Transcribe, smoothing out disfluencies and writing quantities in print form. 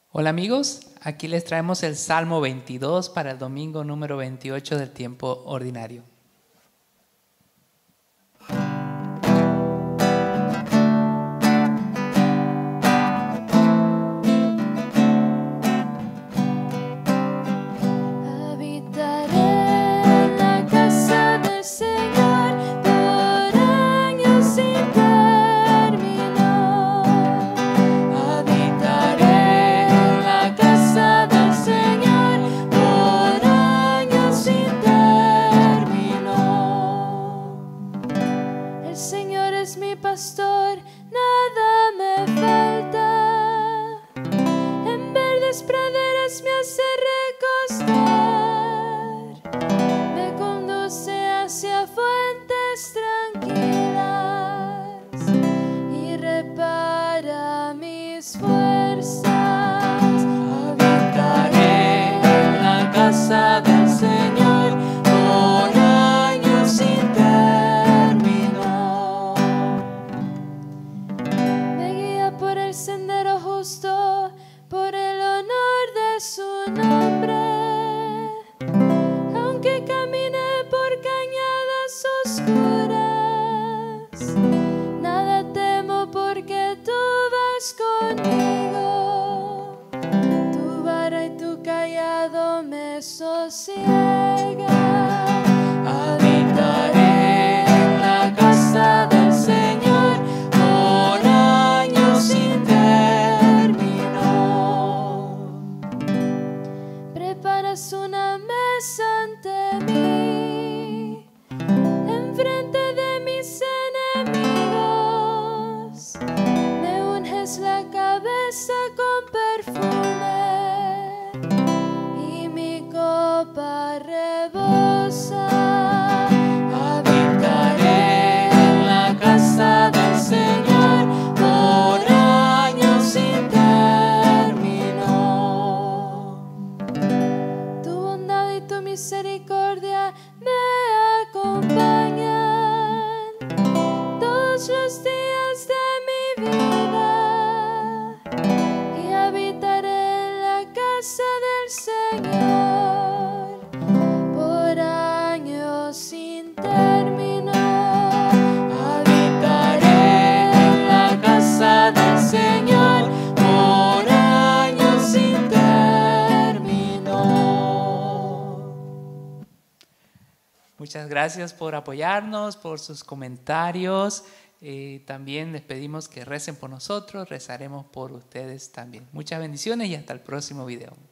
Hola amigos, aquí les traemos el Salmo 22 para el domingo número 28 del tiempo ordinario. Pastor, nada me falta. En verdes praderas me hace recostar. Me conduce hacia fuentes tranquilas y repara mis fuerzas. Habitaré en la casa del Señor por años sin término. Por el sendero justo, por el honor de su nombre. Aunque camine por cañadas oscuras, nada temo porque tú vas conmigo. Tu vara y tu callado me sosiegan. Habitaré en la casa del Señor. Preparas una mesa ante mí, enfrente de mis enemigos. Me unges la cabeza con perfume y mi copa rebosa. Habitaré en la casa del Señor por años sin término. Tu bondad y tu misericordia me acompañan todos los días de mi vida, y habitaré en la casa del Señor por años sin término. Habitaré en la casa del Señor por años sin término. Muchas gracias por apoyarnos, por sus comentarios. También les pedimos que recen por nosotros, rezaremos por ustedes también. Muchas bendiciones y hasta el próximo video.